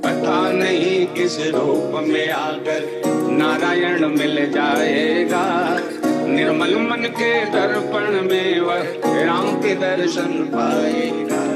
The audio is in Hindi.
पता नहीं किस रूप में आकर नारायण मिल जाएगा। निर्मल मन के दर्पण में वह राम के दर्शन पाएगा।